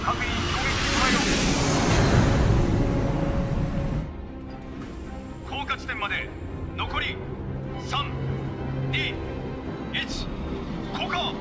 各員攻撃に備えよう。降下地点まで残り3、2、1、降下。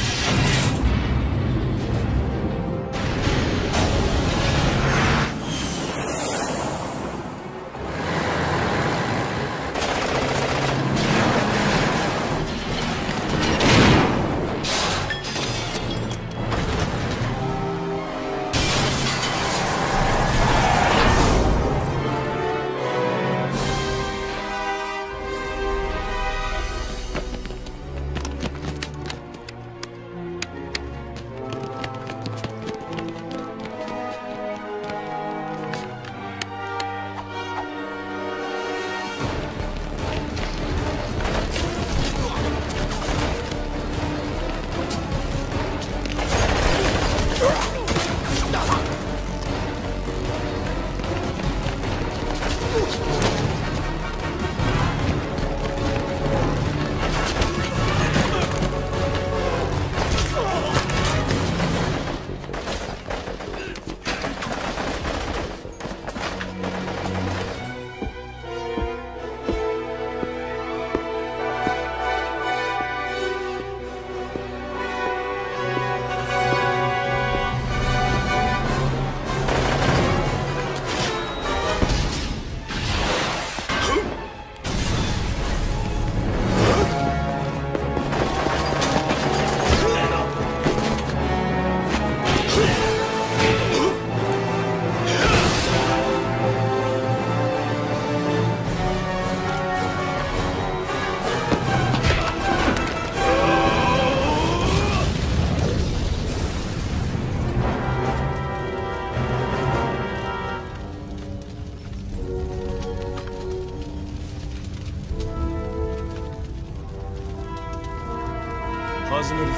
始めるぞ。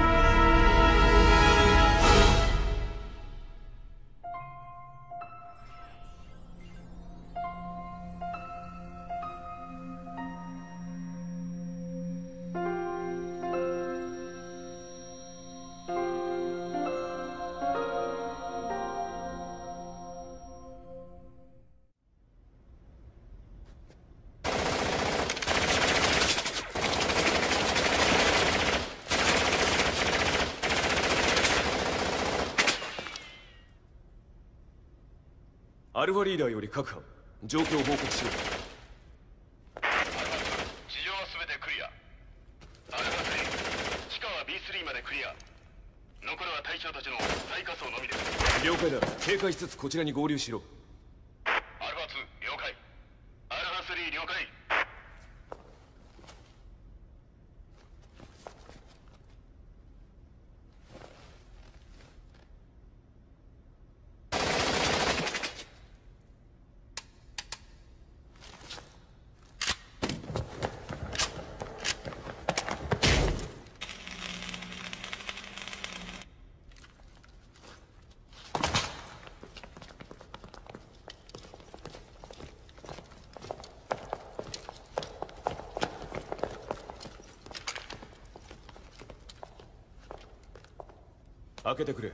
アルファリーダーより各班、状況を報告しろ。 地上は全てクリア。アルファ3、地下は B3 までクリア。残るは対象たちの最下層のみです。 了解だ。警戒しつつこちらに合流しろ。 アルファ2、了解。アルファ3、了解。 開けてくれ。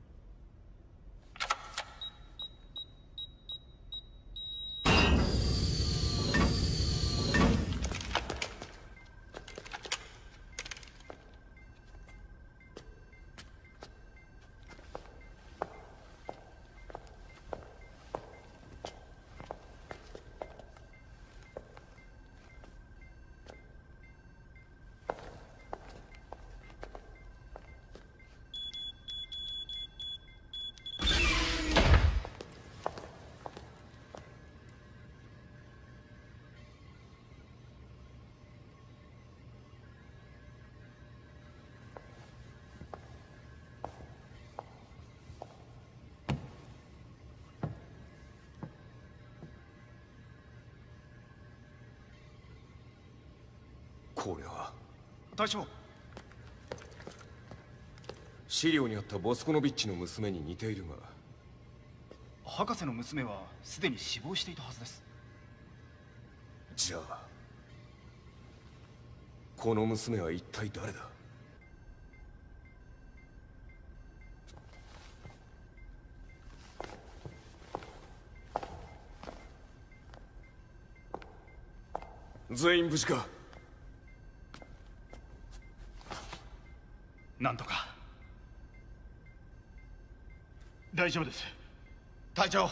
これは隊長、 資料にあったボスコノビッチの娘に似ているが、 博士の娘はすでに死亡していたはずです。 じゃあこの娘は一体誰だ？ 全員無事か？ なんとか。 大丈夫です。 隊長。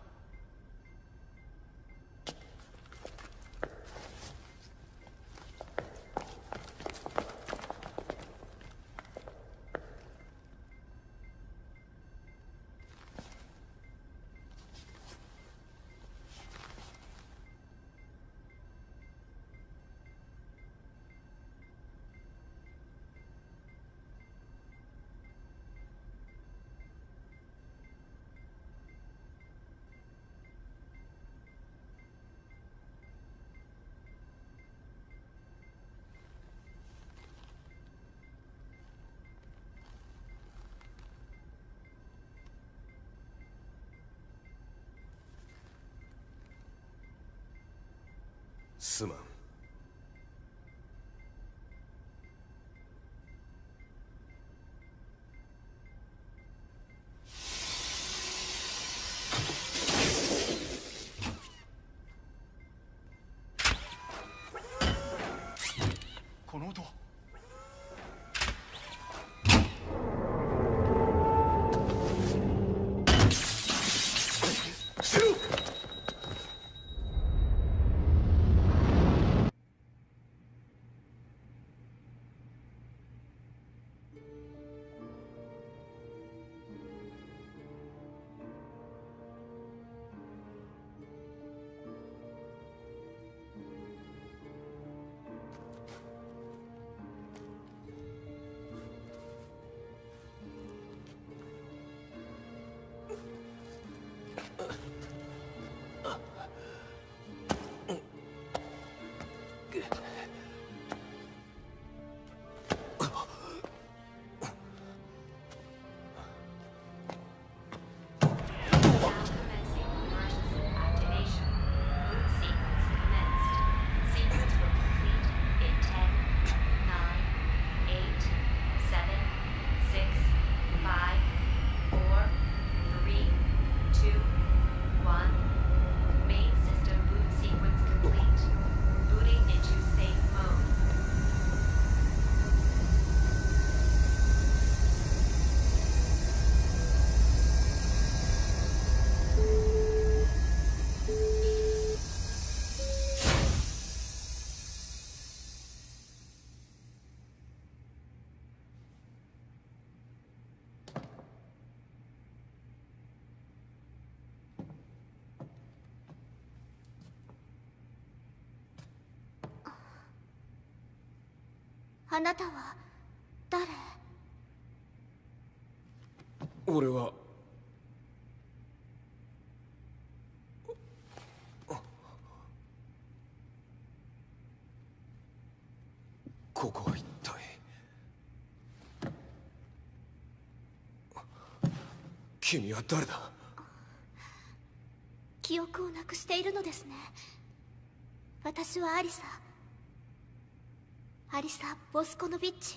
すまん。 この音は。 あなたは誰？ 俺はここは一体。君は誰だ？ 記憶をなくしているのですね。私はアリサ。アリサ・ボスコノビッチ。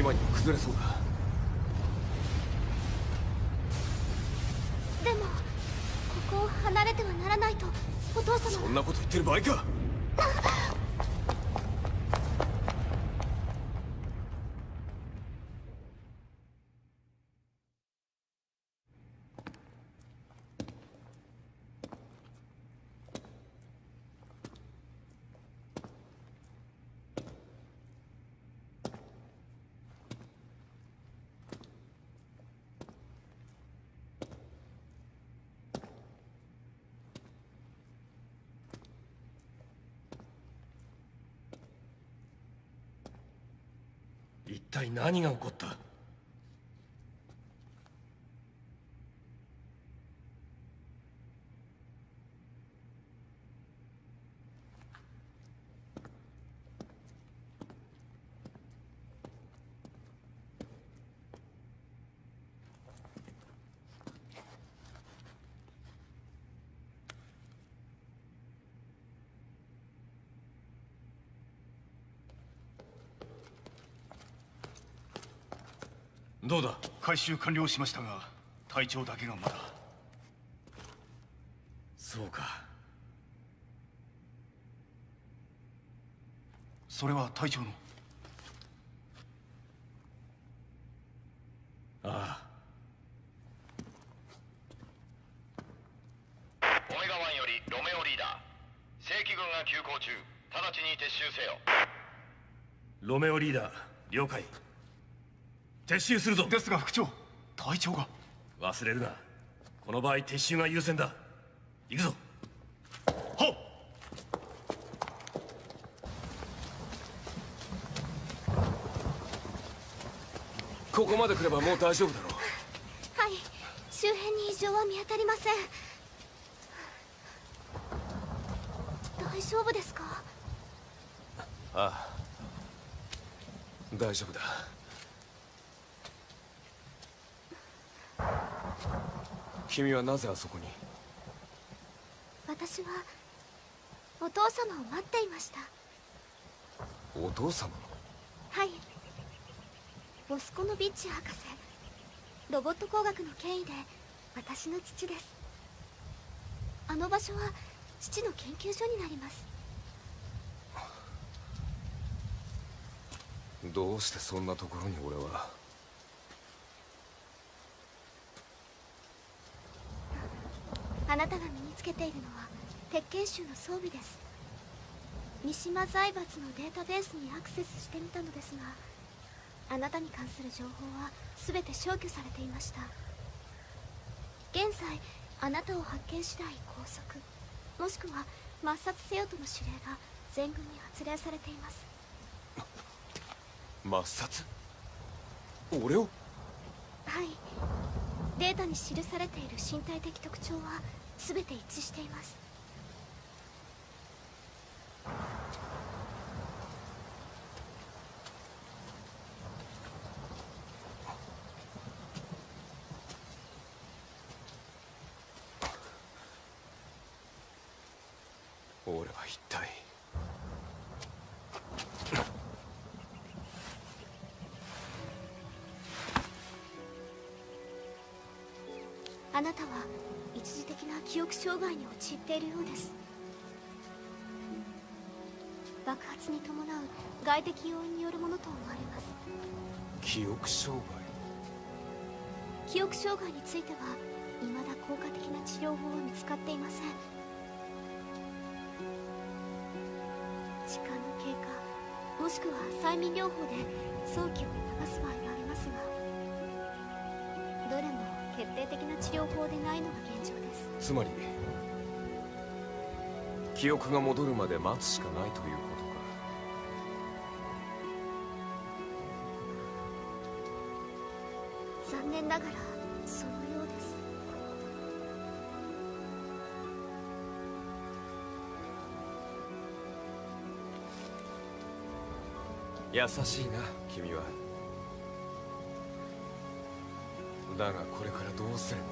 島には崩れそうだ。 でもここを離れてはならないとお父様は。 そんなこと言ってる場合か。 一体何が起こった？どうだ？ 回収完了しましたが隊長だけがまだ。 そうか。 それは隊長の。 あオメガ1よりロメオリーダー、正規軍が急行中、直ちに撤収せよ。 ロメオリーダー、了解。撤収するぞ。 ですが副長、隊長が。 忘れるな。この場合撤収が優先だ。行くぞ。 はっ。 ここまで来ればもう大丈夫だろう。 はい、周辺に異常は見当たりません。大丈夫ですか？ ああ、大丈夫だ。君はなぜあそこに？ 私はお父様を待っていました。 お父様？ はい、ボスコノビッチ博士、ロボット工学の権威で私の父です。あの場所は父の研究所になります。 どうしてそんなところに俺は。 あなたが身につけているのは鉄拳衆の装備です。三島財閥のデータベースにアクセスしてみたのですが、あなたに関する情報は全て消去されていました。現在あなたを発見次第拘束、もしくは抹殺せよとの指令が全軍に発令されています。 抹殺？俺を？ はい、データに記されている身体的特徴は全て一致しています。 俺は一体。 あなたは一時的な記憶障害に陥っているようです。爆発に伴う外的要因によるものと思われます。 記憶障害？ 記憶障害については未だ効果的な治療法は見つかっていません。時間の経過、もしくは催眠療法で早期を促す場合がありますが、どれも決定的な治療法でないのが現状です。 つまり記憶が戻るまで待つしかないということか。 残念ながらそのようです。 優しいな君は。だがこれからどうすれば。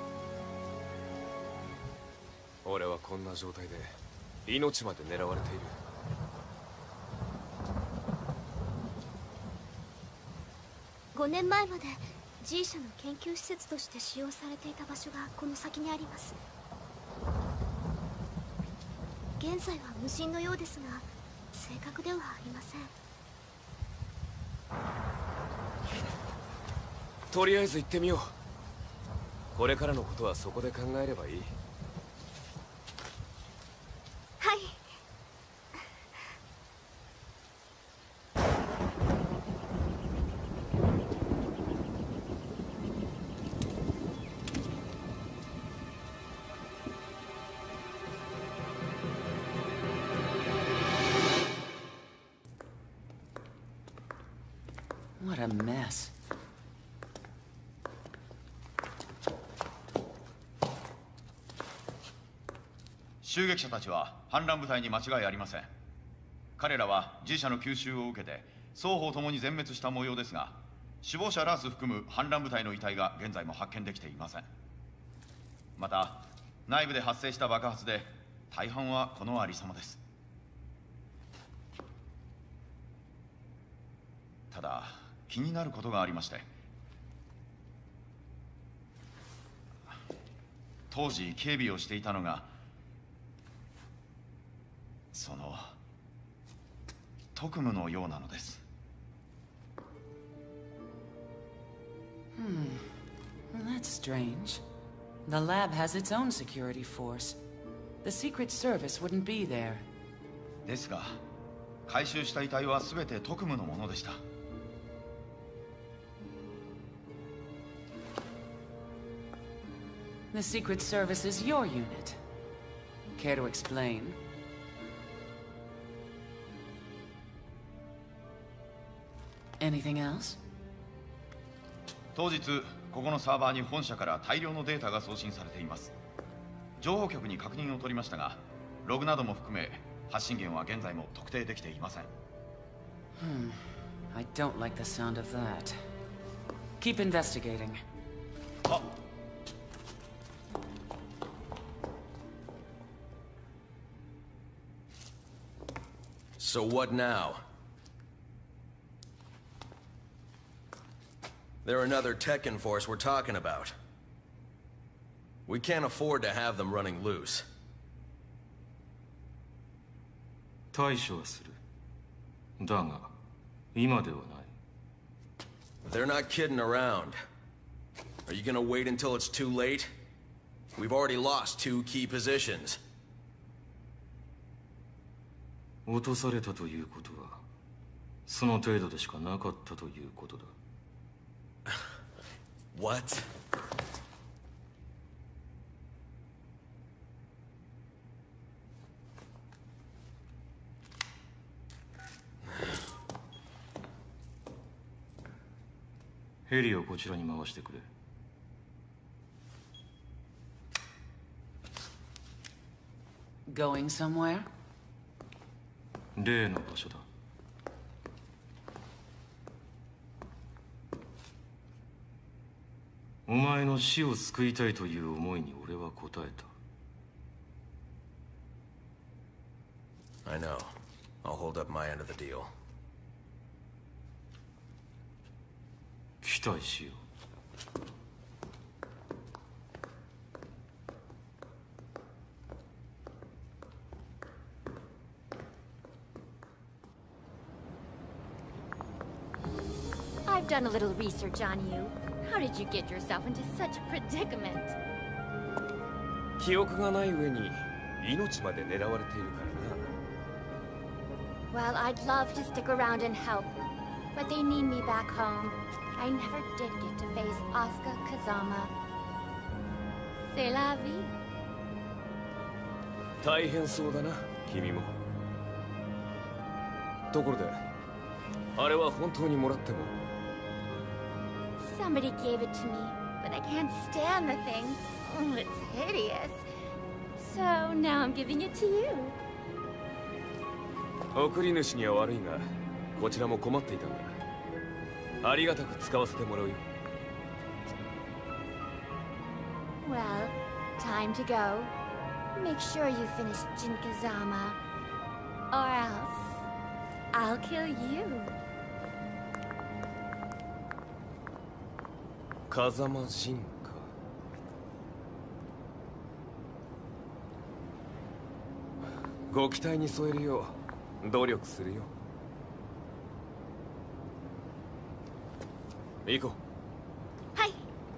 俺はこんな状態で命まで狙われている。 5年前まで G 社の研究施設として使用されていた場所がこの先にあります。現在は無人のようですが正確ではありません。 とりあえず行ってみよう。これからのことはそこで考えればいい。 はい。 What a mess. 襲撃者たちは反乱部隊に間違いありません。彼らは G 社の吸収を受けて双方ともに全滅した模様ですが、首謀者ラース含む反乱部隊の遺体が現在も発見できていません。また内部で発生した爆発で大半はこのありさまです。ただ気になることがありまして、当時警備をしていたのがその特務のようなのです。 That's strange. The lab has its own security force. The Secret Service wouldn't be there. ですが回収した遺体は全て特務のものでした。 The Secret Service is your unit. Care to explain? Anything else? 当日ここのサーバーに本社から大量のデータが送信されています。情報局に確認を取りましたが、ログなども含め発信源は現在も特定できていません。 I don't like the sound of that. Keep investigating. あ、 So what now? They're another Tekken force we're talking about. We can't afford to have them running loose. 対処はする。だが今ではない。 They're not kidding around. Are you gonna wait until it's too late? We've already lost 2 key positions. 落とされたということはその程度でしかなかったということだ。 What? 「ヘリをこちらに回してくれ。 Going somewhere? 例の場所だ。 お前の死を救いたいという思いに俺は応えた。 I know. I'll hold up my end of the deal. 期待しよう。 I've done a little research on you. How did you get yourself into such a predicament? 記憶がない上に命まで狙われているからな。 Well, I'd love to stick around and help, but they need me back home. I never did get to face Asuka Kazama. C'est la vie. 大変そうだな、君も。ところで、あれは本当にもらっても。 Somebody gave it to me, but I can't stand the thing. Oh, it's hideous. So now I'm giving it to you. 送り主には悪いが、こちらも困っていたんだ。ありがたく使わせてもらうよ。 Well, time to go. Make sure you finish Jin Kazama, or else I'll kill you. 風間陣か。ご期待に添えるよう努力するよ。行こう。 はい。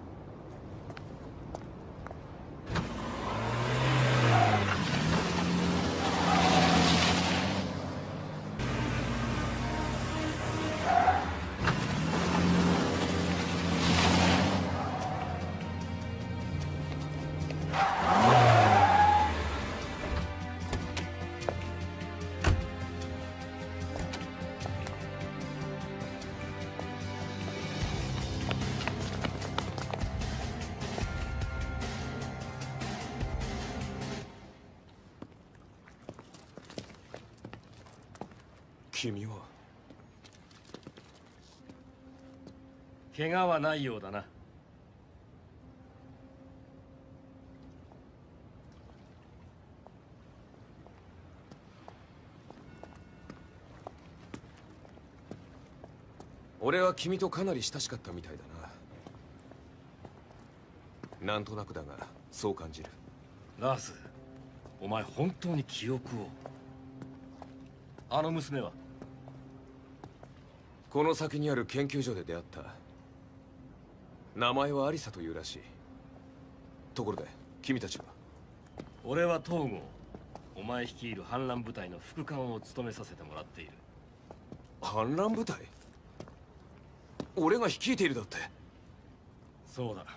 君は。 怪我はないようだな。 俺は君とかなり親しかったみたいだな。なんとなくだがそう感じる。 ラース、お前本当に記憶を。あの娘は？ この先にある研究所で出会った。名前はアリサというらしい。ところで君たちは？ 俺は東郷。お前率いる反乱部隊の副官を務めさせてもらっている。 反乱部隊？俺が率いているだって。 そうだ。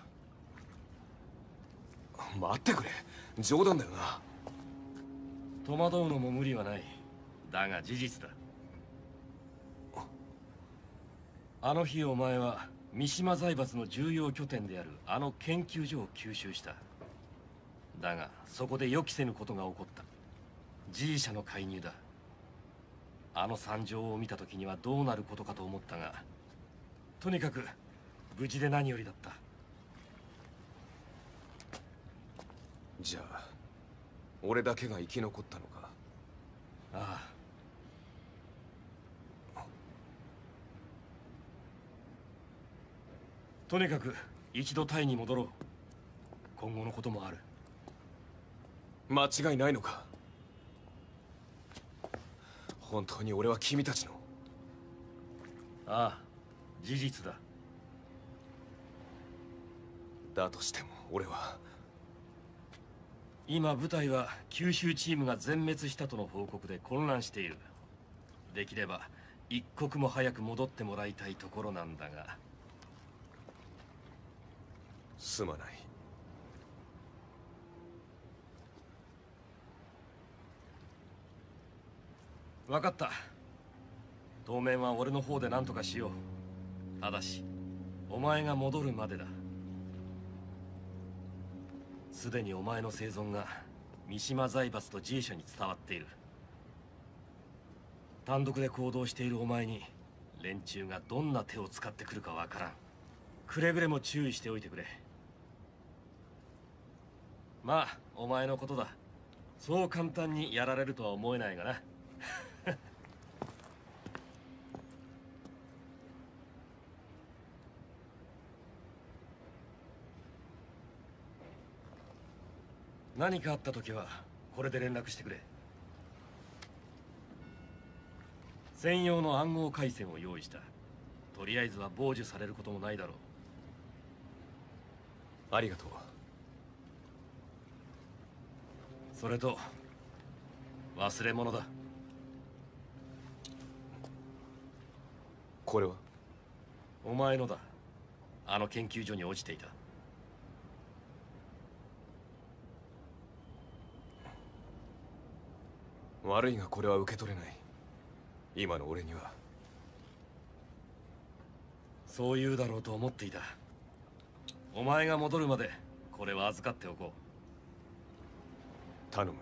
待ってくれ、冗談だよな。 戸惑うのも無理はない。だが事実だ。あの日お前は三島財閥の重要拠点であるあの研究所を吸収した。だがそこで予期せぬことが起こった。G社の介入だ。あの惨状を見た時にはどうなることかと思ったが、とにかく無事で何よりだった。 じゃあ俺だけが生き残ったのか？ ああ。とにかく一度タイに戻ろう。今後のこともある。 間違いないのか？本当に俺は君たちの？ ああ、事実だ。 だとしても俺は。 今部隊は九州チームが全滅したとの報告で混乱している。できれば一刻も早く戻ってもらいたいところなんだが。 すまない。 分かった。当面は俺の方で何とかしよう。ただしお前が戻るまでだ。すでにお前の生存が三島財閥と G 社に伝わっている。単独で行動しているお前に連中がどんな手を使ってくるかわからん。くれぐれも注意しておいてくれ。まあお前のことだ。そう簡単にやられるとは思えないがな。何かあった時はこれで連絡してくれ。専用の暗号回線を用意した。とりあえずは傍受されることもないだろう。 ありがとう。 それと忘れ物だ。 これは？ お前のだ。あの研究所に落ちていた。 悪いがこれは受け取れない。今の俺には。 そう言うだろうと思っていた。お前が戻るまでこれは預かっておこう。 頼む。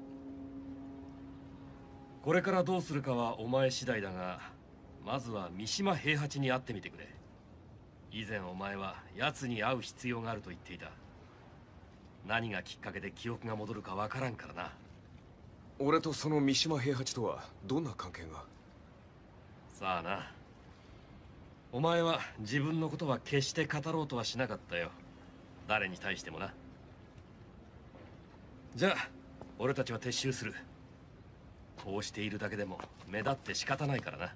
これからどうするかはお前次第だが、まずは三島平八に会ってみてくれ。以前お前は奴に会う必要があると言っていた。何がきっかけで記憶が戻るかわからんからな。 俺とその三島平八とはどんな関係が？ さあな。 お前は自分のことは決して語ろうとはしなかったよ。誰に対してもな。じゃあ俺たちは撤収する。こうしているだけでも目立って仕方ないからな。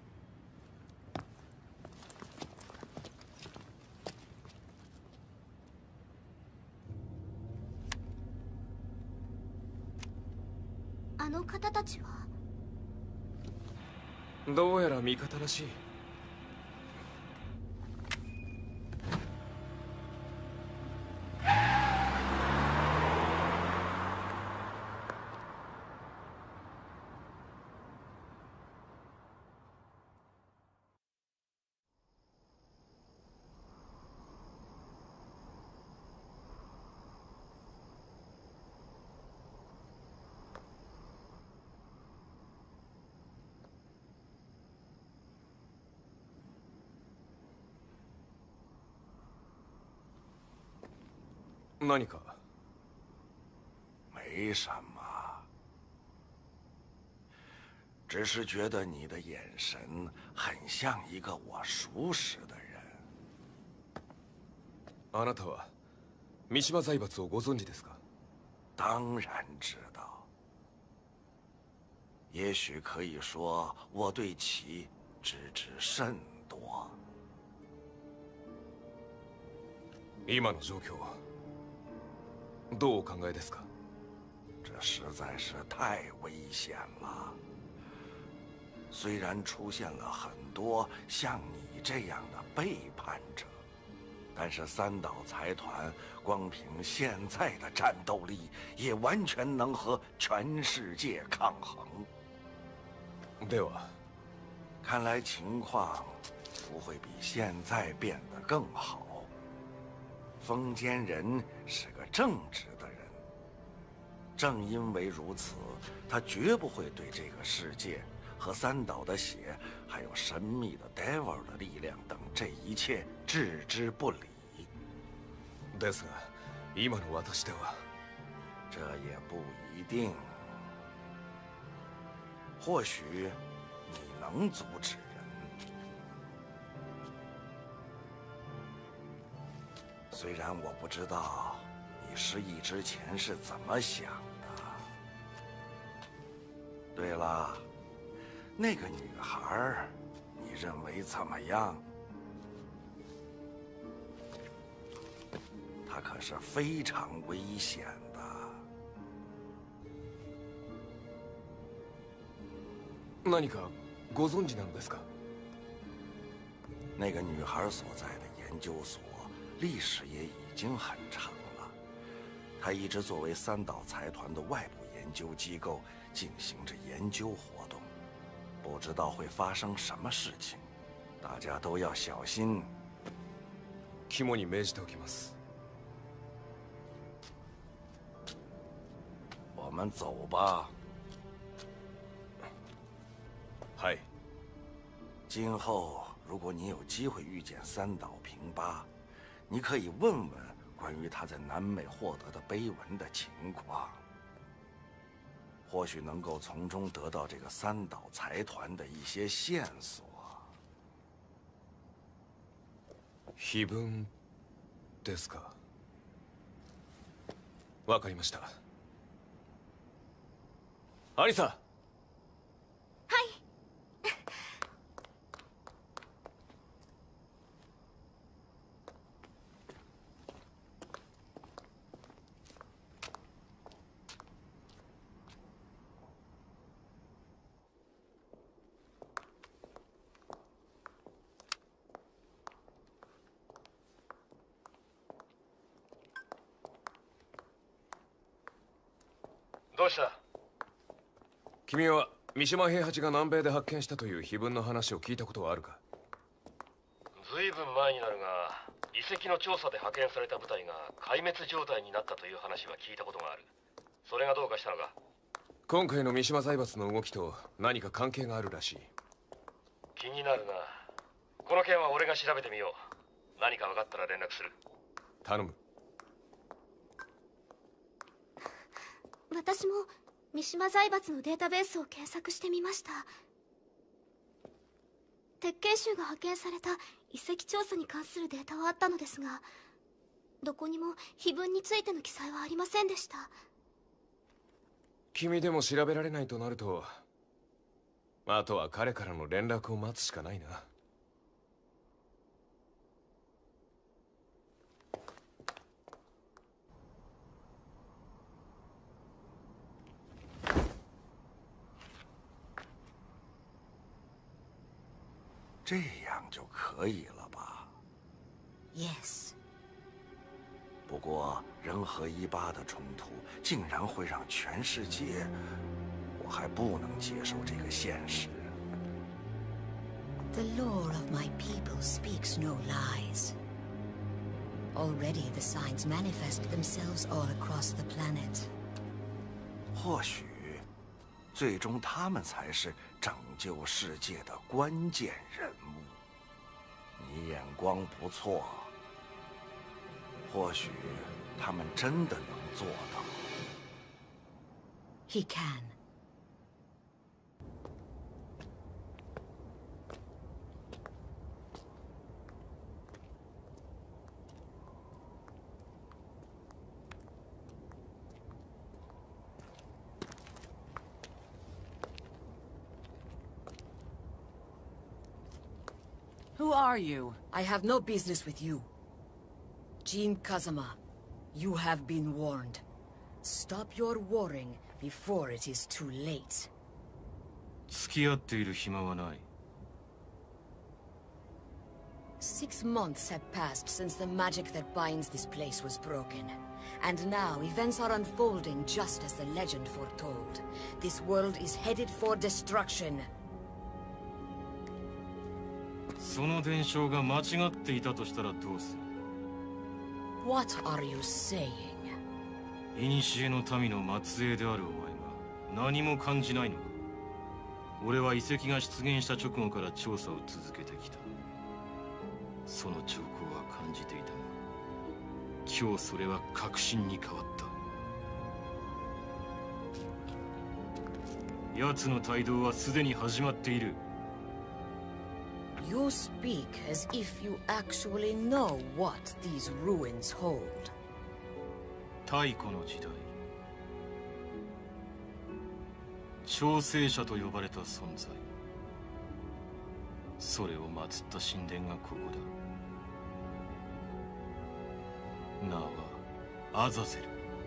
あの方たちは？ どうやら味方らしい。何か？ 没什么，只是觉得你的眼神很像一个我熟识的人。 あなたは三島財閥をご存知ですか？ 当然知道。也许可以说，我对其知之甚多。 今の状況はどうお考えですか？ 这实在是太危险了。虽然出现了很多像你这样的背叛者，但是三岛财团光凭现在的战斗力，也完全能和全世界抗衡。 では， 看来情况不会比现在变得更好。风间人是个正直的人，正因为如此，他绝不会对这个世界和三岛的血，还有神秘的 Devil 的力量等这一切置之不理。 ですが、今の私では， 这也不一定。或许你能阻止人。虽然我不知道你失忆之前是怎么想的。对了，那个女孩，你认为怎么样？她可是非常危险的。 何かご存知なのですか？ 那个女孩所在的研究所历史也已经很长了，她一直作为三岛财团的外部研究机构进行着研究活动，不知道会发生什么事情，大家都要小心。 肝に銘じておきます。 我们走吧。 はい。 今后如果你有机会遇见三岛平八，你可以问问关于他在南美获得的碑文的情况，或许能够从中得到这个三岛财团的一些线索。 碑文ですか。わかりました。アリサ。 はい。 どうした？ 君は三島平八が南米で発見したという碑文の話を聞いたことはあるか？ ずいぶん前になるが、遺跡の調査で派遣された部隊が壊滅状態になったという話は聞いたことがある。それがどうかしたのか？ 今回の三島財閥の動きと何か関係があるらしい。 気になるな。この件は俺が調べてみよう。何か分かったら連絡する。 頼む。 私も三島財閥のデータベースを検索してみました。 鉄拳衆が派遣された遺跡調査に関するデータはあったのですが、どこにも碑文についての記載はありませんでした。 君でも調べられないとなると、あとは彼からの連絡を待つしかないな。 这样就可以了吧 ？Yes。 不过人和18的冲突竟然会让全世界，我还不能接受这个现实。 The lore of my people speaks no lies. Already the signs manifest themselves all across the planet. 或许，最终他们才是拯救世界的关键人物。你眼光不错，或许他们真的能做到。 He can. Who are you? I have no business with you. Jin Kazama, you have been warned. Stop your warring before it is too late. 付き合っている暇はない。 6 months have passed since the magic that binds this place was broken. And now events are unfolding just as the legend foretold. This world is headed for destruction. その伝承が間違っていたとしたらどうする？ What are you saying? 古の民の末裔であるお前が何も感じないのか？俺は遺跡が出現した直後から調査を続けてきた。その兆候は感じていたが、今日それは確信に変わった。奴の帯同はすでに始まっている。 You speak as if you actually know what these ruins hold. 太古の時代、調整者と呼ばれた存在。それを祀った神殿がここだ。名はアザゼル。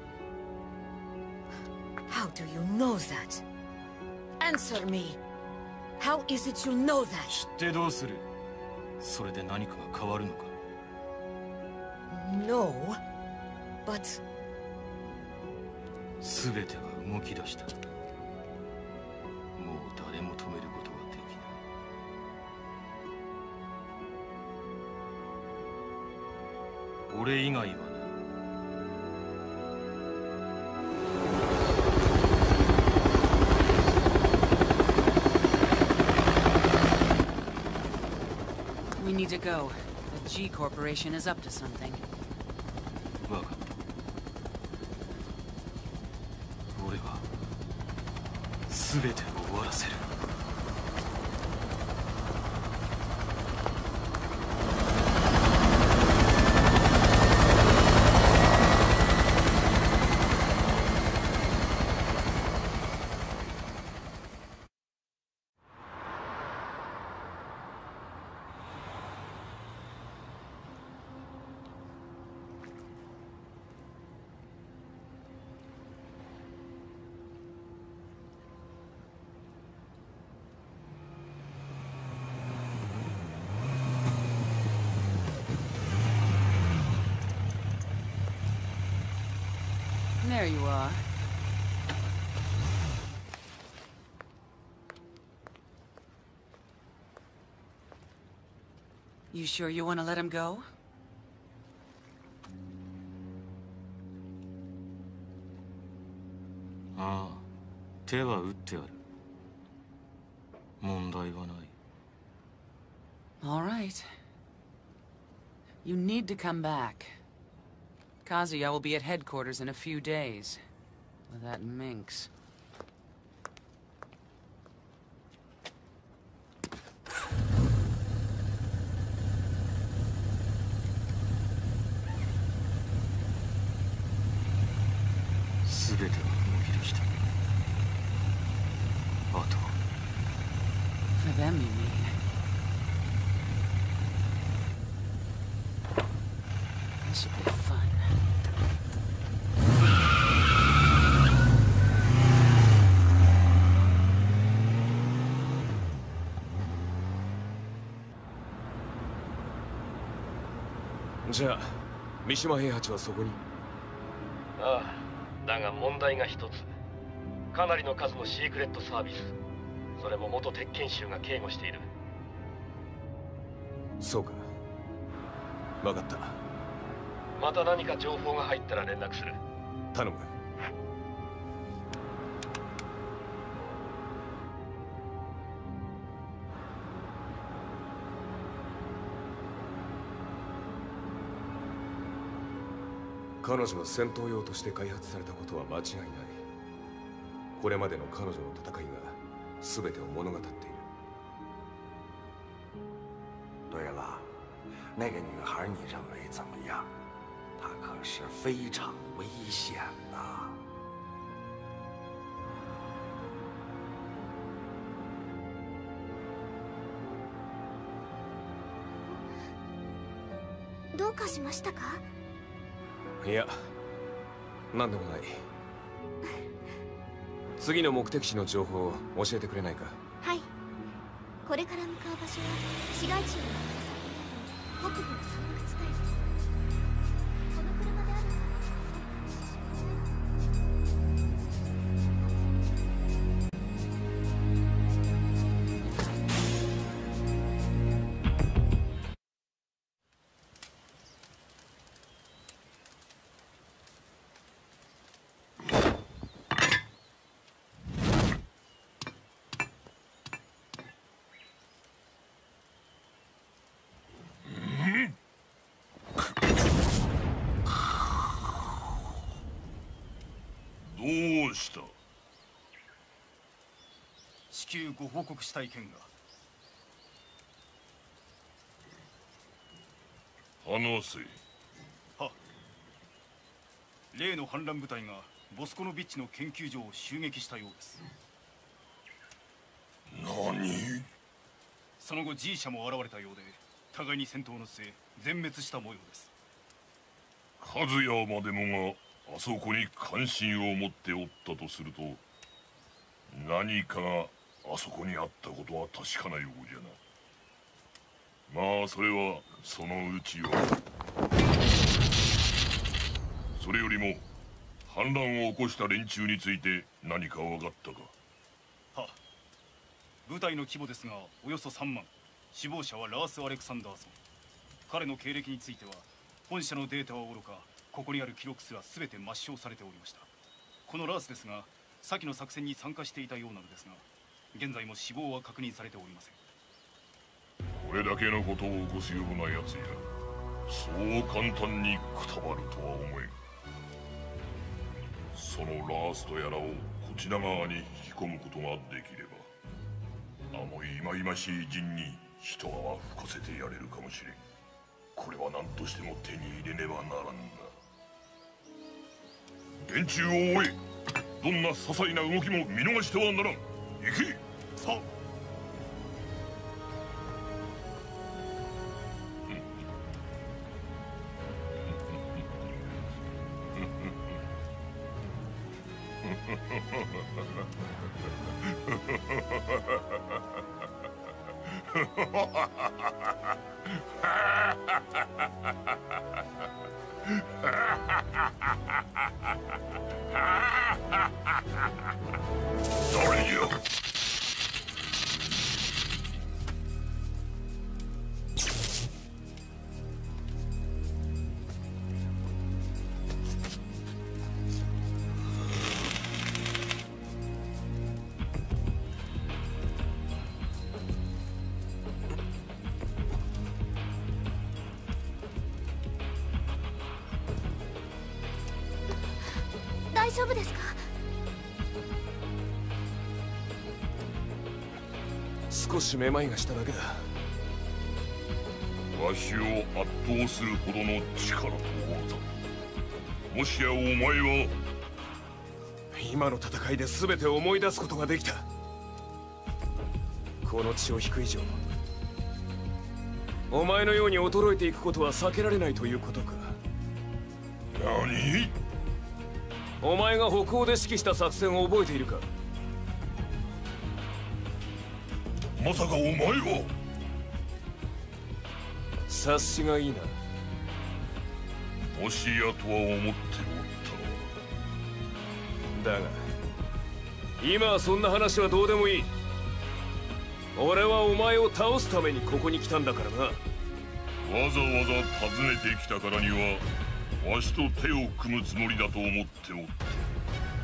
How do you know that? Answer me. How is it you know that? 知ってどうする？それで何かが変わるのか？ No, but 全ては動き出した。もう誰も止めることはできない。俺以外はな。 We need to go. The G Corporation is up to something. わかった。俺は全てを終わらせる。 There you are. You sure you want to let him go? ああ、手は打ってある。問題はない。 All right. You need to come back. Kazuya will be at headquarters in a few days. With that minx. 全てを動き出した。あと For them, you mean? This should be fun. じゃあ三島平八はそこに？ ああ、だが問題が一つ。かなりの数のシークレットサービス、それも元鉄拳衆が警護している。 そうか、分かった。 また何か情報が入ったら連絡する。 頼む。彼女の戦闘用として開発されたことは間違いない。これまでの彼女の戦いが全てを物語っている。 对了，那个女孩你认为怎么样？她可是非常危险的。 どうかしましたか？ いや、何でもない。次の目的地の情報を教えてくれないか？ はい。これから向かう場所は市街地を向かう先にある北部の山岳地帯です。この車であるからどうした？ 至急ご報告したい件が。 話せ。 は。例の反乱部隊がボスコノビッチの研究所を襲撃したようです。 何？ その後 G 社も現れたようで、互いに戦闘の末全滅した模様です。 和也までもがあそこに関心を持っておったとすると、何かがあそこにあったことは確かなようじゃな。まあそれはそのうちよ。それよりも反乱を起こした連中について何か分かったか？ は。部隊の規模ですがおよそ3万。死亡者はラース・アレクサンダーソン。彼の経歴については本社のデータはおろか、ここにある記録すら全て抹消されておりました。このラースですが、先の作戦に参加していたようなのですが、現在も死亡は確認されておりません。 これだけのことを起こすようなやつや、そう簡単にくたばるとは思えん。そのラースとやらをこちら側に引き込むことができれば、あの忌々しい陣に一泡吹かせてやれるかもしれん。これは何としても手に入れねばならんな。連中を追え。どんな些細な動きも見逃してはならん。行け。さあ。誰よ。 大丈夫ですか？ 少しめまいがしただけだ。 わしを圧倒するほどの力と技。もしやお前は今の戦いで全て思い出すことができた。この血を引く以上、お前のように衰えていくことは避けられないということか。 何？ お前が北欧で指揮した作戦を覚えているか？ まさかお前は。 察しがいいな。 もしやとは思っておった。 だが今はそんな話はどうでもいい。俺はお前を倒すためにここに来たんだからな。 わざわざ訪ねてきたからにはわしと手を組むつもりだと思っておった。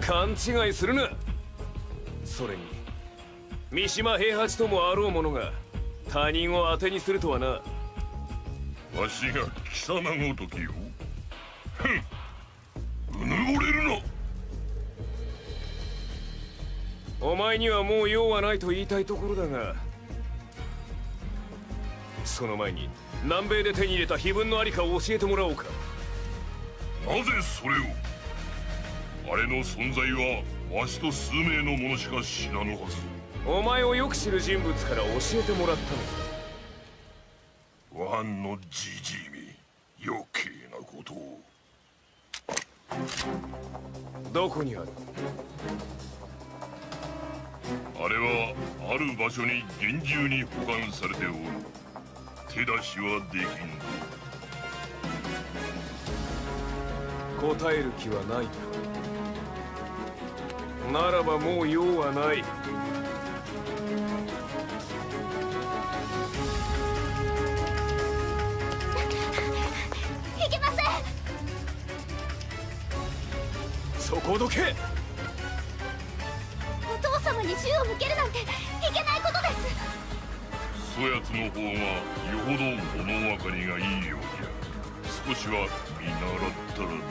勘違いするな。それに三島平八ともあろう者が他人を当てにするとはな。 わしが貴様ごときよ。ふん、うぬぼれるな。 お前にはもう用はないと言いたいところだが、その前に南米で手に入れた碑文のありかを教えてもらおうか。 なぜそれを？あれの存在はわしと数名の者しか知らぬはず。 お前をよく知る人物から教えてもらったのさ。 ワンのじじいめ、余計なことを。 どこにある？ あれはある場所に厳重に保管されておる。手出しはできんぞ。 答える気はないか。ならばもう用はない。 いけません。 そこをどけ。 お父様に銃を向けるなんていけないことです。 そやつの方がよほど物分かりがいいようじゃ。少しは見習ったらどうじゃ。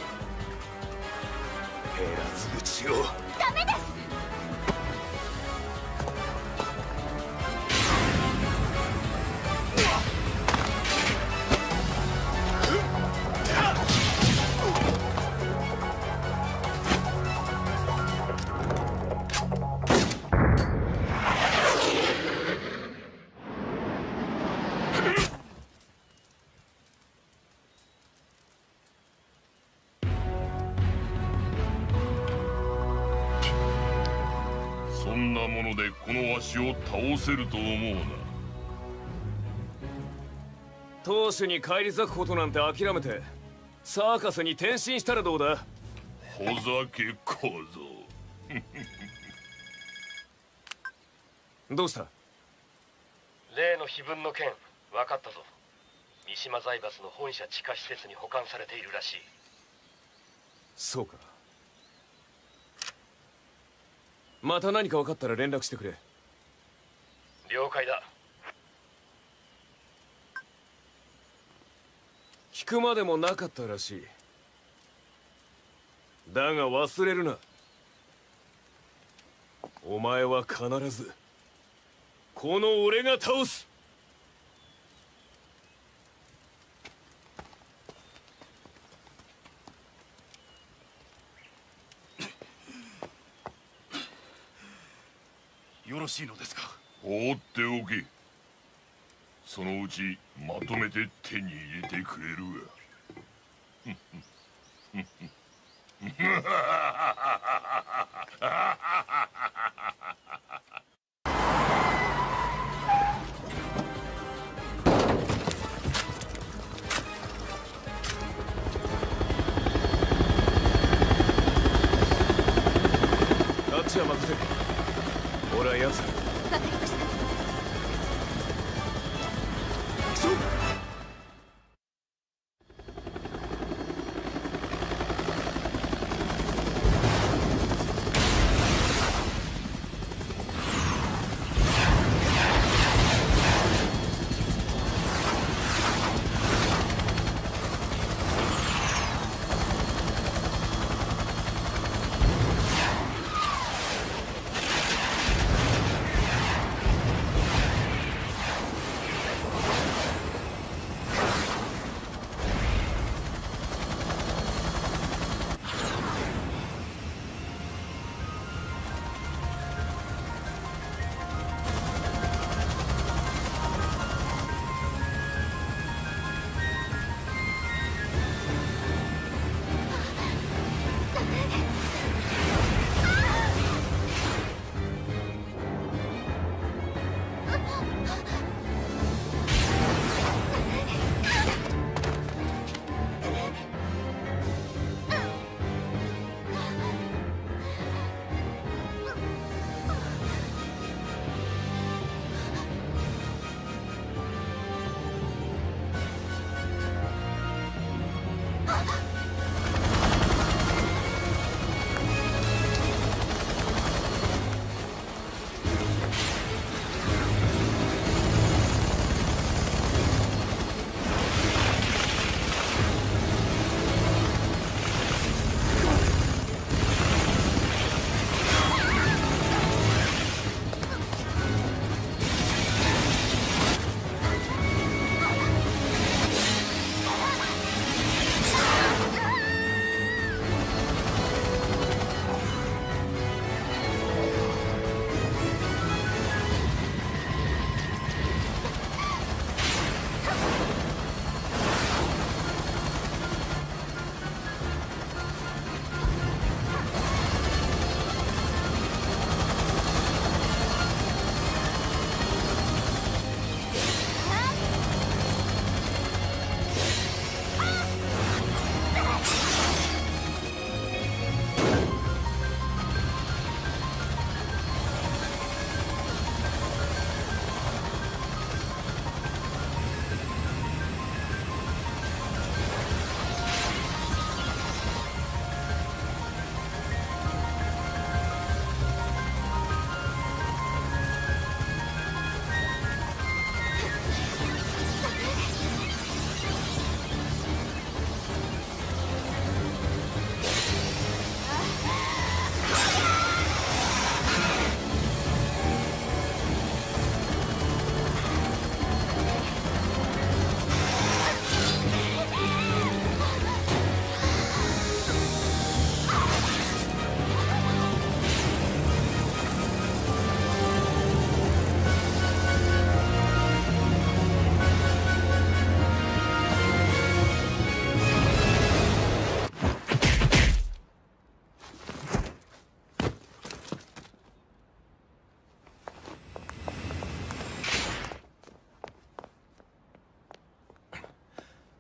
減らず口を。 ダメです。 そんなものでこのわしを倒せると思うな。 当主に返り咲くことなんて諦めてサーカスに転身したらどうだ。 ほざけ小僧。 どうした？ 例の碑文の件分かったぞ。三島財閥の本社地下施設に保管されているらしい。 そうか。また何か分かったら連絡してくれ。 了解だ。 聞くまでもなかったらしい。だが忘れるな。お前は必ずこの俺が倒す。 よろしいのですか？ 放っておけ。そのうちまとめて手に入れてくれるわ。 あっちは任せる。俺はやつだ。 わかりました。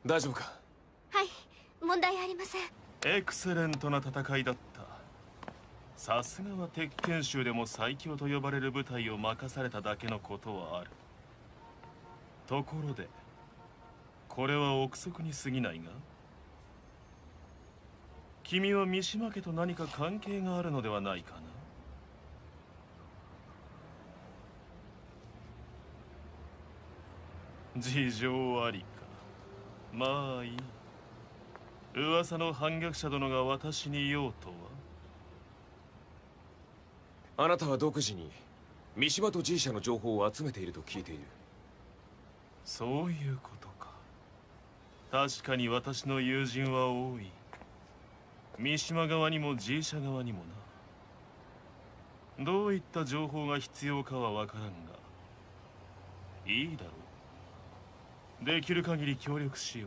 大丈夫か？ はい、問題ありません。 エクセレントな戦いだった。さすがは鉄拳衆でも最強と呼ばれる部隊を任されただけのことはある。ところでこれは憶測に過ぎないが、君は三島家と何か関係があるのではないかな？事情ありか。まあいい。噂の反逆者殿が私に言おうとは？あなたは独自に三島と G 社の情報を集めていると聞いている。 そういうことか。確かに私の友人は多い。三島側にも G 社側にもな。どういった情報が必要かは分からんが、いいだろう。できる限り協力しよ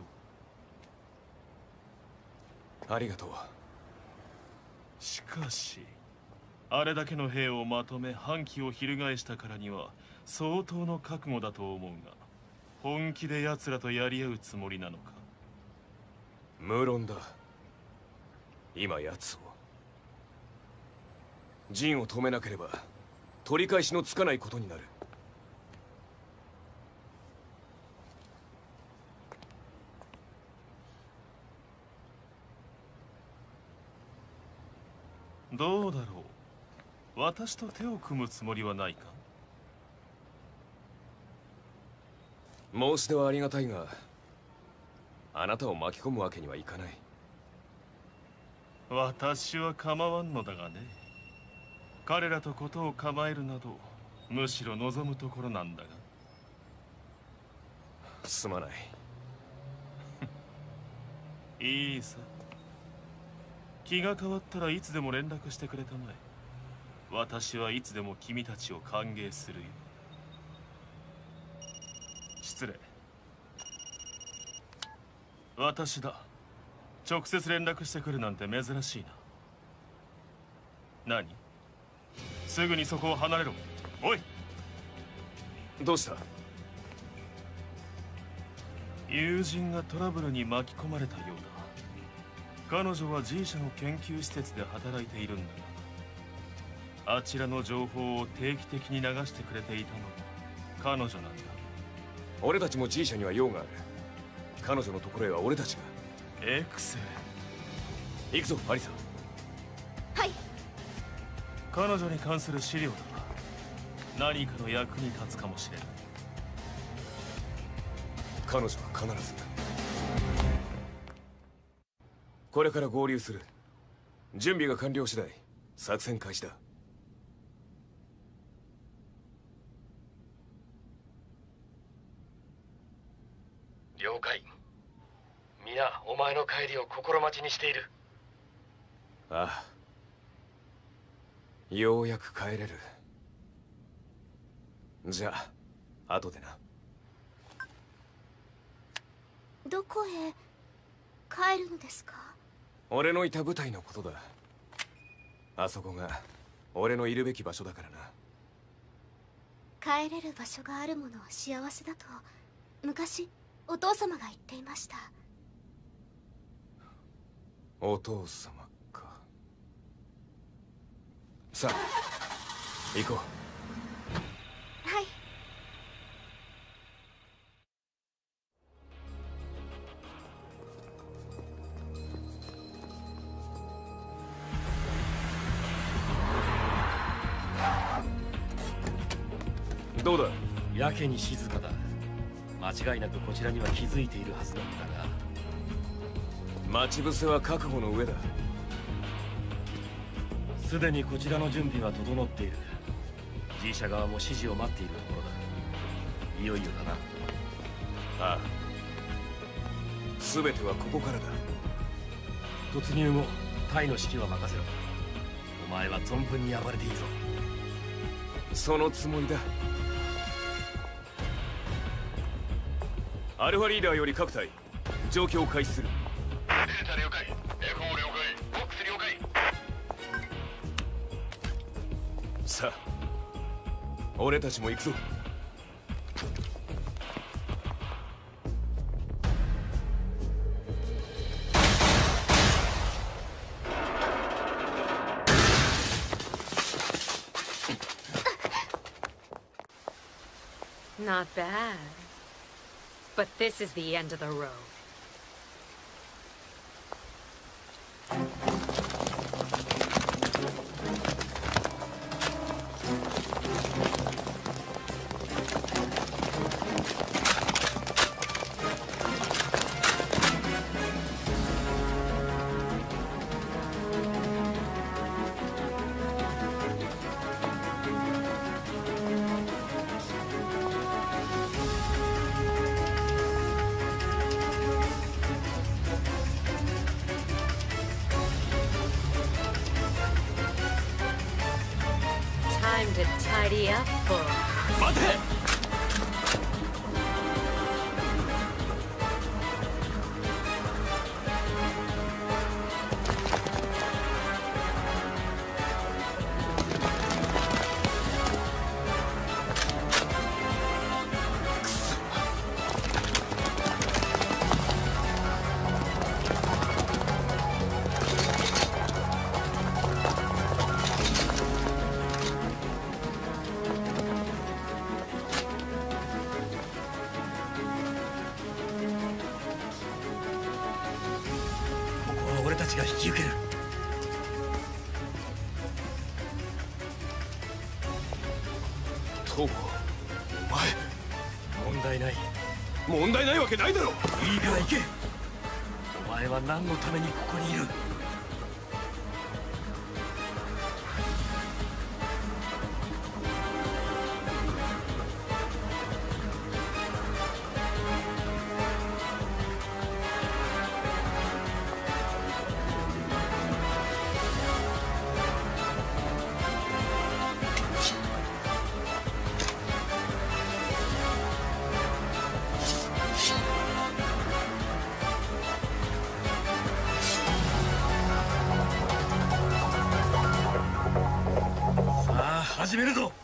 う。ありがとう。 しかしあれだけの兵をまとめ反旗を翻したからには相当の覚悟だと思うが、本気で奴らとやり合うつもりなのか？ 無論だ。今奴を陣を止めなければ取り返しのつかないことになる。 どうだろう。私と手を組むつもりはないか？ 申し出はありがたいが、あなたを巻き込むわけにはいかない。 私は構わんのだがね。彼らとことを構えるなどむしろ望むところなんだが。 すまない。 いいさ。気が変わったらいつでも連絡してくれたまえ。私はいつでも君たちを歓迎するよ。失礼。私だ。直接連絡してくるなんて珍しいな。何？すぐにそこを離れろ。おい！ どうした？ 友人がトラブルに巻き込まれたようだ。彼女は G 社の研究施設で働いているんだが、あちらの情報を定期的に流してくれていたのも彼女なんだ。 俺たちも G 社には用がある。彼女のところへは俺たちが。 エクセレン。 行くぞ、アリサ。 はい。 彼女に関する資料だ。何かの役に立つかもしれない。 彼女は必ずこれから合流する。準備が完了次第作戦開始だ。 了解。皆お前の帰りを心待ちにしている。 ああ、ようやく帰れる。じゃあ後でな。 どこへ帰るのですか？ 俺のいた部隊のことだ。あそこが俺のいるべき場所だからな。帰れる場所があるものは幸せだと昔お父様が言っていました。 お父様か。さあ行こう。 はい。 どうだ？ やけに静かだ。間違いなくこちらには気づいているはずなんだが。 待ち伏せは覚悟の上だ。 すでにこちらの準備は整っている。G 社側も指示を待っているところだ。いよいよだな。 ああ、全てはここからだ。 突入後隊の指揮は任せろ。お前は存分に暴れていいぞ。 そのつもりだ。アルファリーダーより各隊状況を開始する。 データ了解。エコー了解。ボックス了解。 さあ俺たちも行くぞ。 Not bad. But this is the end of the road. Time to tidy up, boy. 待て！俺たちが引き受ける。 トモ、お前。 問題ない。 問題ないわけないだろ。 いいから行け。お前は何のためにここにいる？始めるぞ。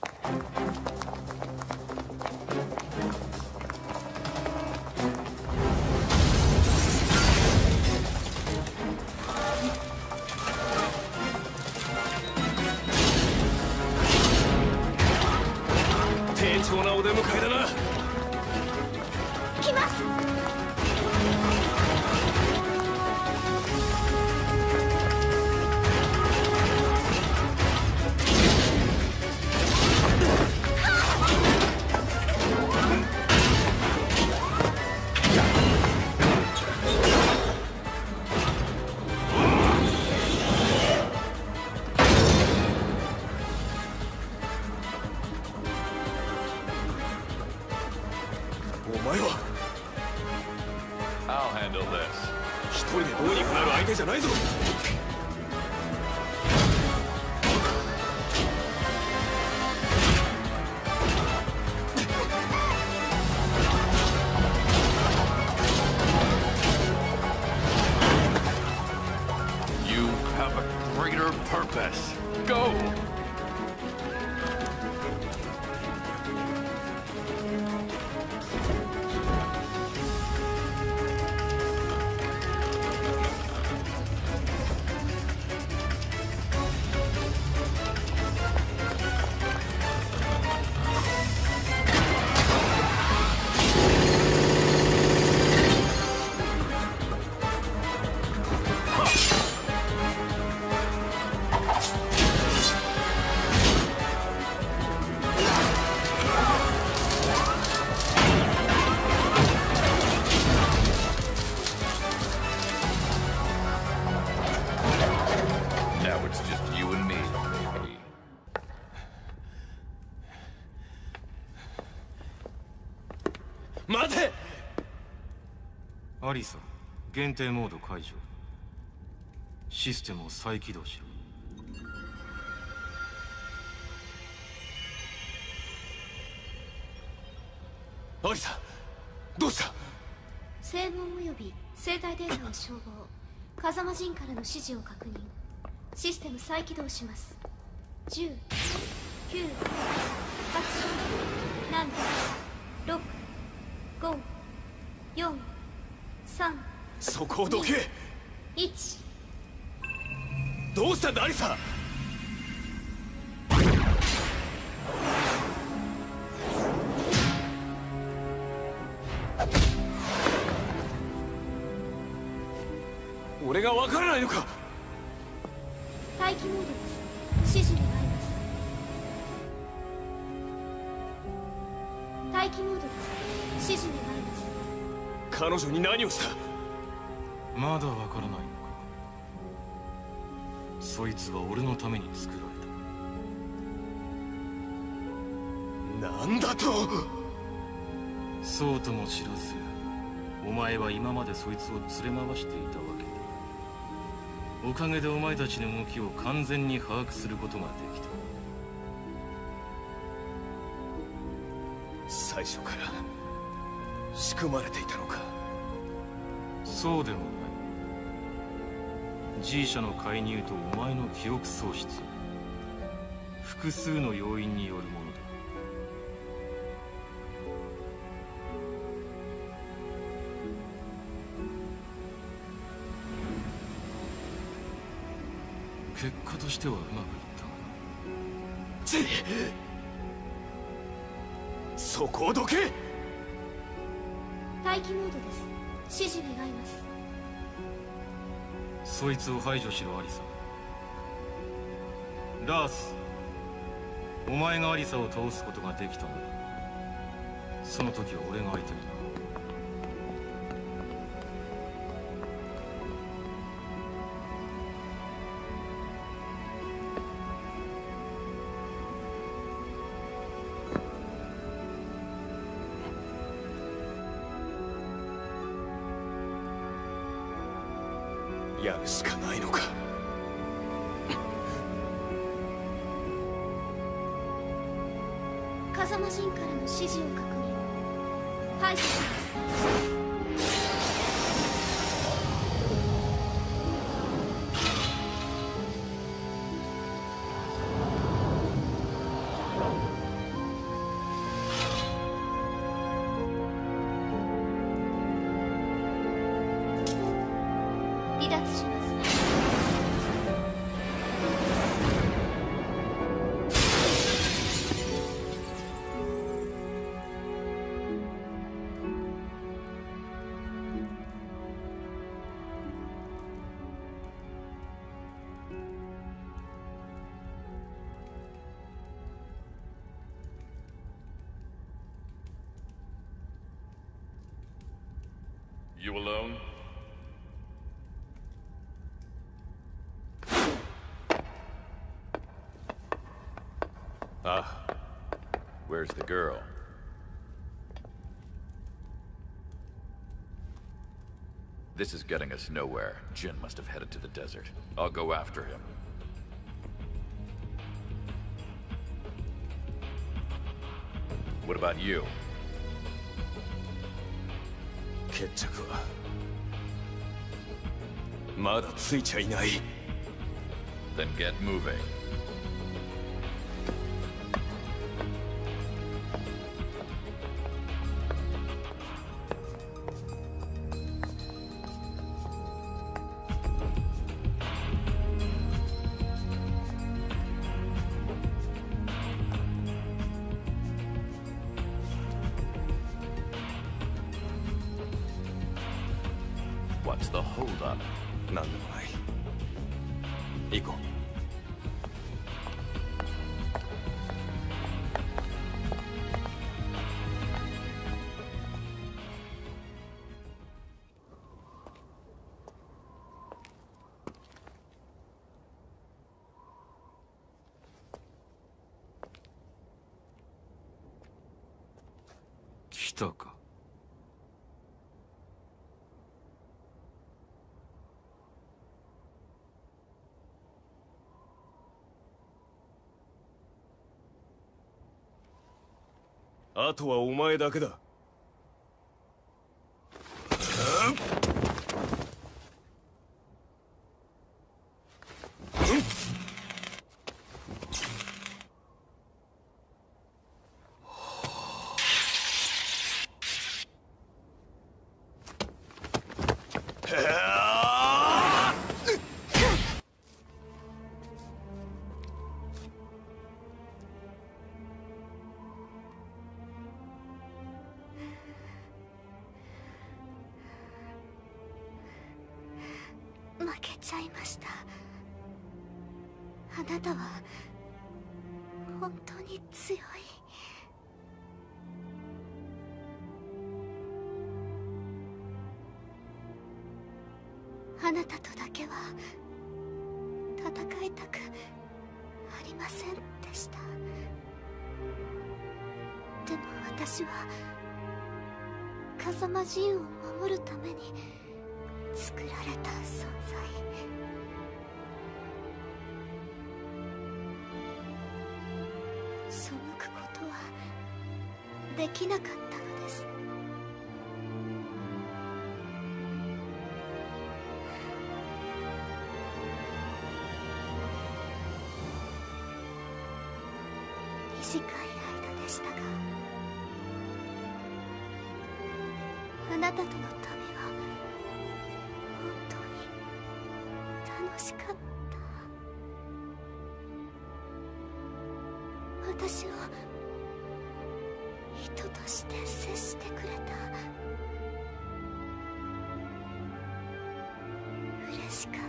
丁重なお出迎えだな。 来ます。 お前は I'll handle this. 一人でどうにかなる相手じゃないぞ。 You have a greater purpose. Go! Now it's just you and me, baby. 待て！ アリサ、限定モード解除。システムを再起動しろ。 アリサ、どうした？ 声紋及び生体データを照合。風間陣からの指示を確認。システム再起動します。10、9、8、7、6、5、4、3。 そこをどけ。 1。 どうしたんだアリサ？ がわからないのか。 待機モードです。指示願います。待機モードです。指示願います。 彼女に何をした。 まだわからないのか。そいつは俺のために作られた。 なんだと。 そうとも知らず、お前は今までそいつを連れ回していたわけだ。おかげでお前たちの動きを完全に把握することができた。 最初から仕組まれていたのか。 そうでもない。G 社の介入とお前の記憶喪失、複数の要因によるものだ。結果としてはうまくいったが。 そこをどけ。 待機モードです。指示願います。 そいつを排除しろ、アリサ。ラース、お前がアリサを倒すことができたのだ。その時は俺が相手にな。 やるしかないのか。 風間陣からの指示を確認。排除します。離脱します。 You alone? Ah, where's the girl? This is getting us nowhere. Jin must have headed to the desert. I'll go after him. What about you? 決着はまだついちゃいない。 Then get moving. What's the holdup? なんでもない。行こう。 来たか。 あとはお前だけだ。 した。あなたは本当に強い。あなたとだけは戦いたくありませんでした。でも私は風間陣を守るために作られた存在。背くことはできなかったのです。短い間でしたが、あなたとの旅は本当に楽しかった。私を人として接してくれた。嬉しかった。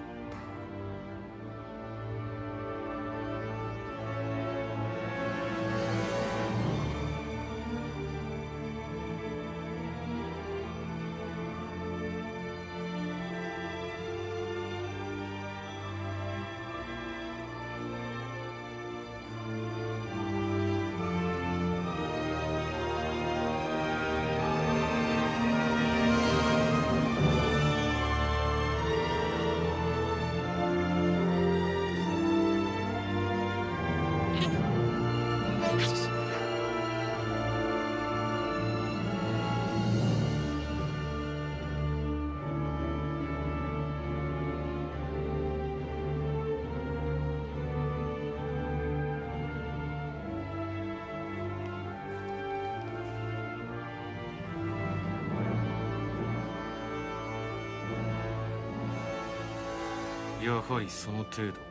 やはりその程度か。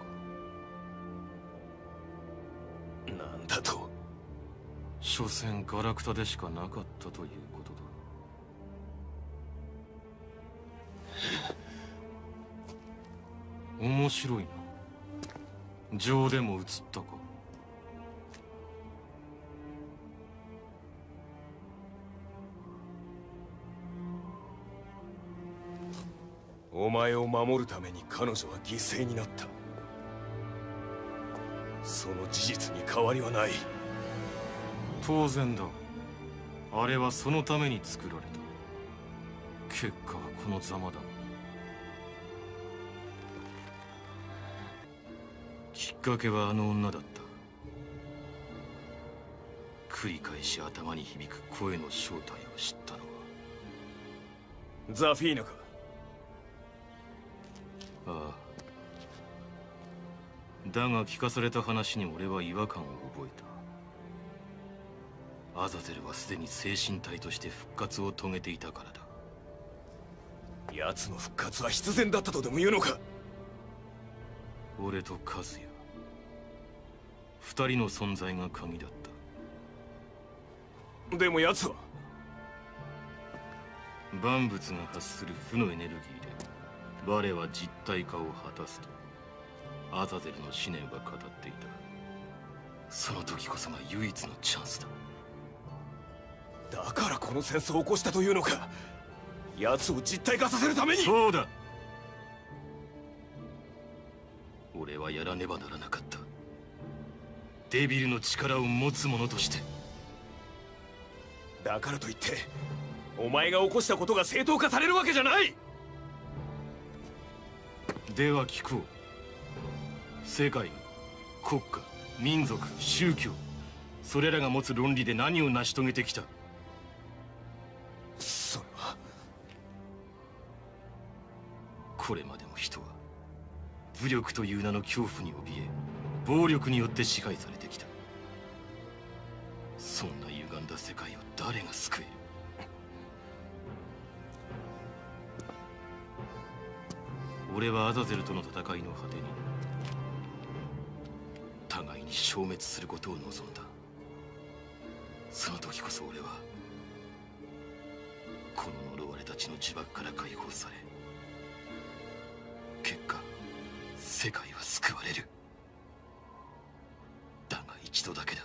なんだと。 所詮ガラクタでしかなかったということだ。面白いな。情でも映ったか。 お前を守るために彼女は犠牲になった。その事実に変わりはない。 当然だ。あれはそのために作られた。結果はこのざまだ。きっかけはあの女だった。繰り返し頭に響く声の正体を知ったのはザフィーナか。 ああ。だが聞かされた話に俺は違和感を覚えた。アザゼルはすでに精神体として復活を遂げていたからだ。 奴の復活は必然だったとでも言うのか。 俺とカズヤ、二人の存在が鍵だった。 でも奴は万物が発する負のエネルギーで我は実体化を果たすとアザゼルの思念は語っていた。その時こそが唯一のチャンスだ。 だからこの戦争を起こしたというのか。奴を実体化させるために。 そうだ。俺はやらねばならなかった。デビルの力を持つ者として。 だからといってお前が起こしたことが正当化されるわけじゃない。 では聞こう。世界、国家、民族、宗教、それらが持つ論理で何を成し遂げてきた。 それは。 これまでも人は武力という名の恐怖に怯え暴力によって支配されてきた。そんな歪んだ世界を誰が救える。俺はアザゼルとの戦いの果てに互いに消滅することを望んだ。その時こそ俺はこの呪われた血の呪縛から解放され、結果世界は救われる。だが一度だけだ。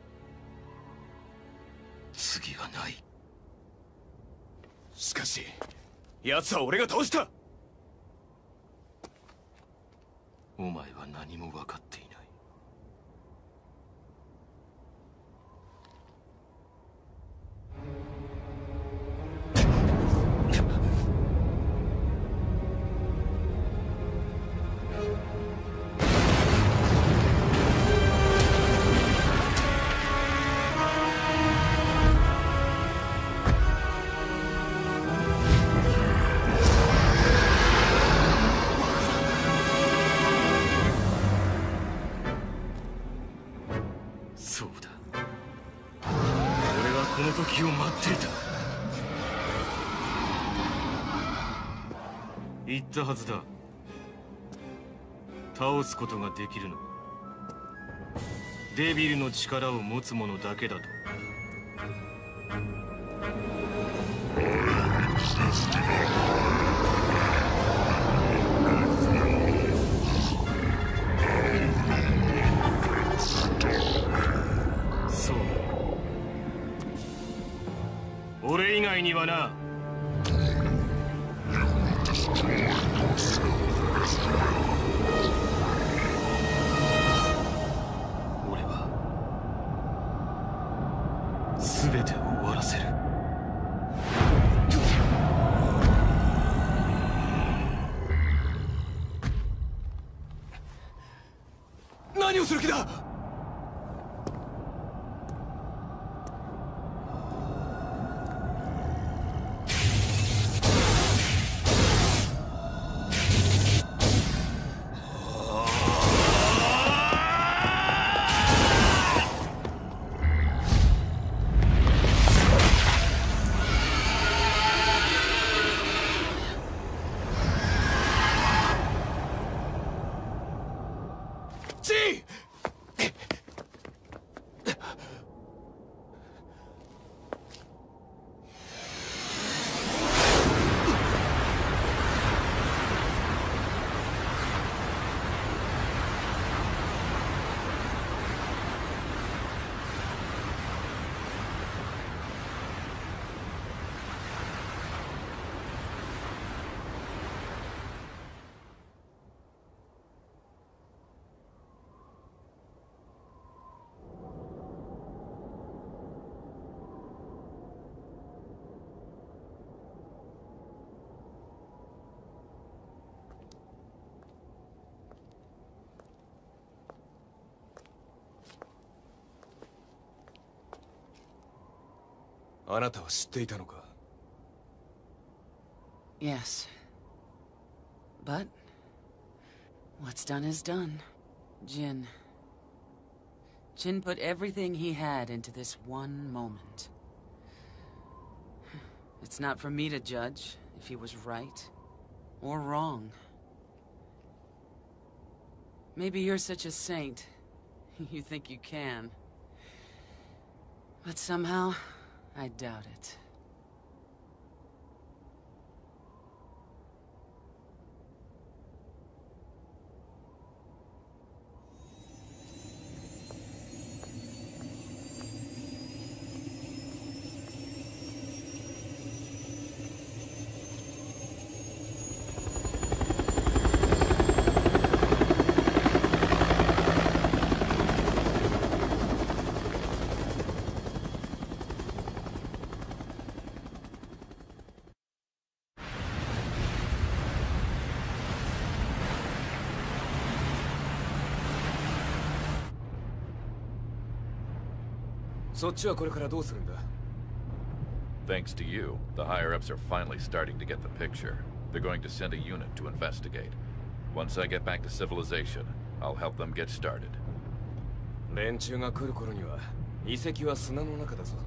次はない。 しかし奴は俺が倒した。 お前は何も分かっていない。そうだ。俺はこの時を待っていた。言ったはずだ。倒すことができるのはデビルの力を持つ者だけだと。そう。俺以外にはな。俺は全てを終わらせる。 何をする気だ。あなたは知っていたのか。 Yes. But what's done is done. Jin put everything he had into this one moment. It's not for me to judge if he was right or wrong. Maybe you're such a saint, you think you can. But somehow, I doubt it. Soこれからどうするんだ? Thanks to you, the higher-ups are finally starting to get the picture. They're going to send a unit to investigate. Once I get back to civilization, I'll help them get started. 連中が来る頃には遺跡は砂の中だぞ。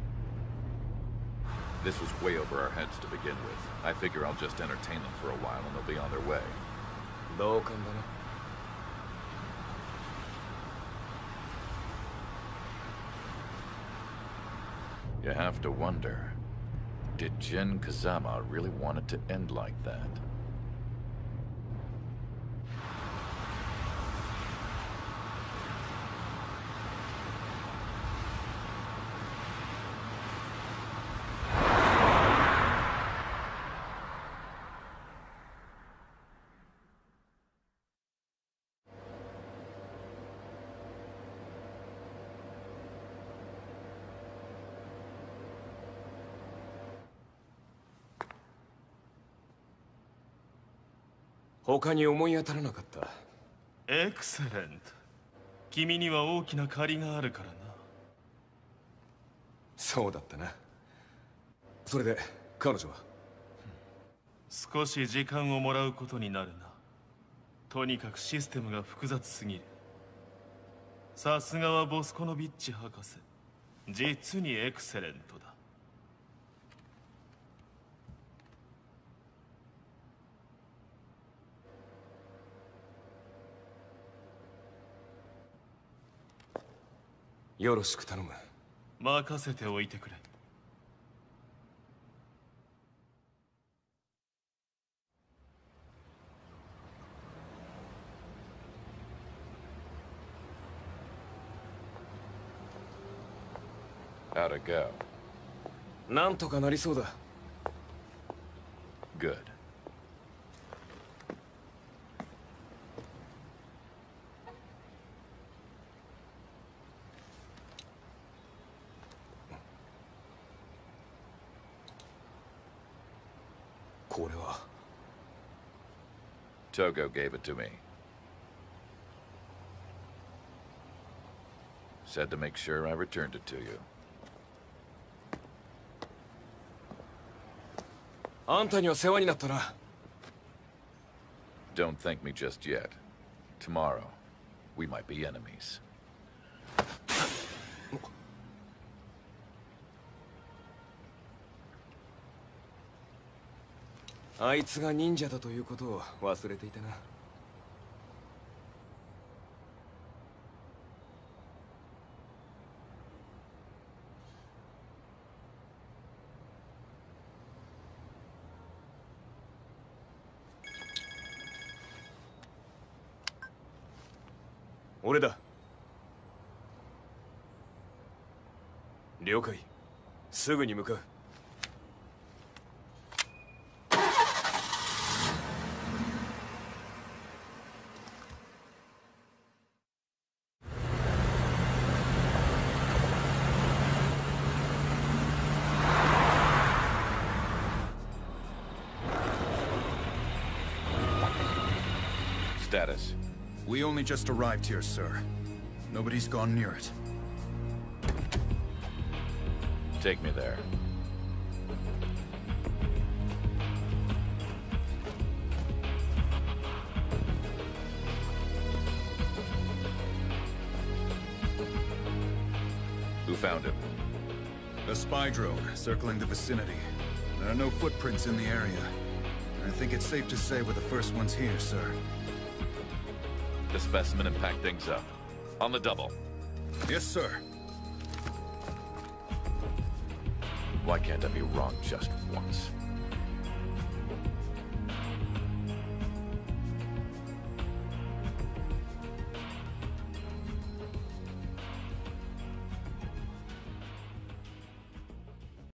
This was way over our heads to begin with. I figure I'll just entertain them for a while and they'll be on their way. 同感だな。 You have to wonder, did Jin Kazama really want it to end like that? 他に思い当たらなかった。 エクセレント。君には大きな借りがあるからな。 そうだったな。それで彼女は？ 少し時間をもらうことになるな。とにかくシステムが複雑すぎる。さすがはボスコノビッチ博士。実にエクセレントだ。 よろしく頼む。 任せておいてくれ。 How'd it go? なんとかなりそうだ。 Good. これは。 Togo gave it to me. Said to make sure I returned it to you. あんたには世話になったな。 Don't thank me just yet. Tomorrow, we might be enemies. あいつが忍者だということを忘れていたな。俺だ。了解。すぐに向かう。 Status. We only just arrived here, sir. Nobody's gone near it. Take me there. Who found him? A spy drone circling the vicinity. There are no footprints in the area. I think it's safe to say we're the first ones here, sir. The specimen and pack things up. On the double. Yes, sir. Why can't I be wrong just once?